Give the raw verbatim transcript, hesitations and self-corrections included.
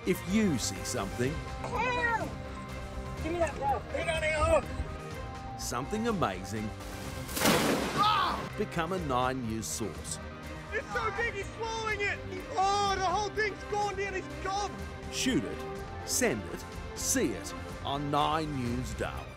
If you see something, Help! Give me that ball. Hang on, hang on. something amazing, become a Nine News source. It's so big, he's swallowing it! Oh, the whole thing's gone down his gob! Shoot it, send it, see it on Nine News Darwin.